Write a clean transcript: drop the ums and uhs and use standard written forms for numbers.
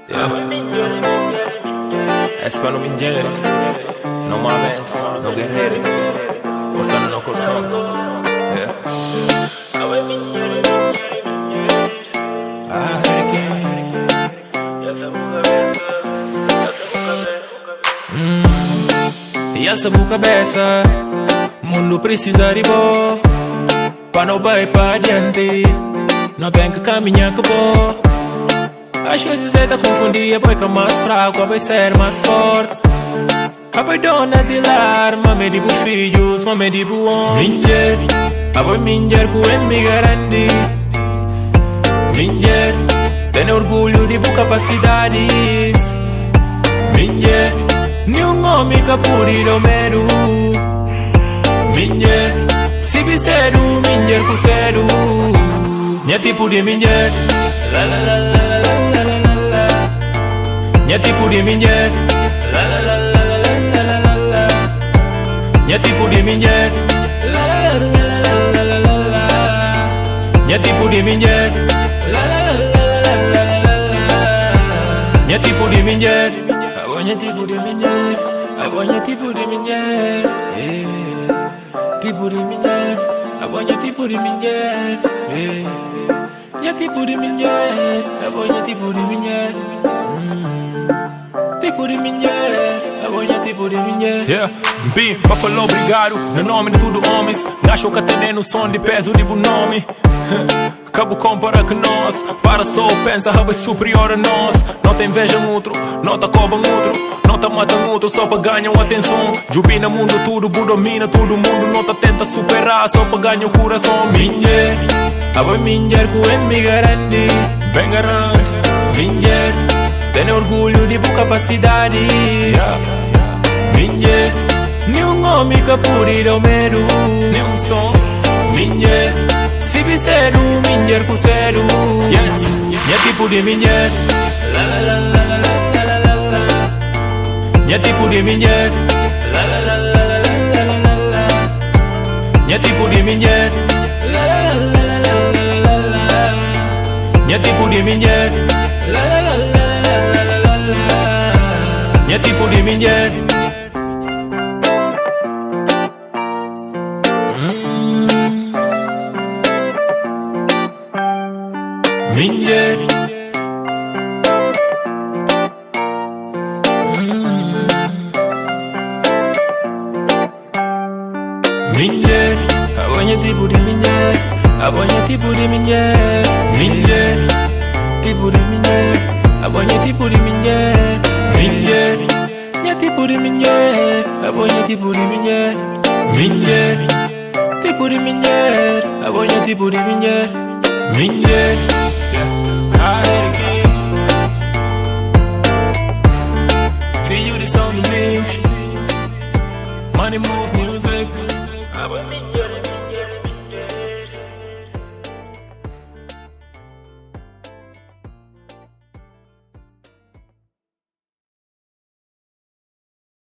Yeah. Es para los mingeres, no mames, no guerreros, mostrando no corazón. Yeah. E alça a cabeça, mundo precisa de boa, para não vai para adiante, não tem que caminhar que boa. Às vezes é tá confundir, boy que é mais fraco, vai ser mais forte. A boy dona de lar, mame de filhos, mame de homem. Minger, a boy minger com me grande. Minger, tem orgulho de capacidades. Minger, nenhum homem que pode o medo. Minger, se viceru, minger com cero. Minha tipo de minger, la la la la. Minha tipo de minger, la la la la la la la la la. Minha tipo de minger, la la la la la la la la. Minha tipo de minger, la la la la la la la. Minha tipo de minger, minha tipo de minger, minha tipo de minger, tipo de minger, minha tipo de minger, minha tipo de minger, minha tipo de minger. Tipo de minger, tipo de minger. Yeah, B, pra falar obrigado, no nome de tudo homens. Nasceu que tem no som de peso de bom nome. Cabo compara com nós, para só pensa, é superior a nós. Não tem inveja outro, não tá cobra outro, não tá mata outro, só pra ganhar atenção. Jubina mundo tudo, domina todo mundo, não tá tenta superar, só pra ganhar o coração. Minger, a boy minger com M grande, bem garante. Minger, tem orgulho de capacidades. Yeah. Minger, nenhum homem que pode o medo. Nenhum som. Minger, se viceru, minger com cero. Yes, minha tipo de minger, la la la la la la la la. Minha tipo de minger, la la la la la la la la. Minha tipo de minger, la la la la la la la. Minha tipo de minger, la la la la. Minha tipo de minger. Minger. Minger. Minha tipo de minger. Minha tipo de minger. Minger. Tipo de minger. Minha tipo de minger. Minger, minha tipo de minger, minha tipo de minger. Minger, tipo de minger, minha tipo de minger. Minger, filho de São Domingos, money move.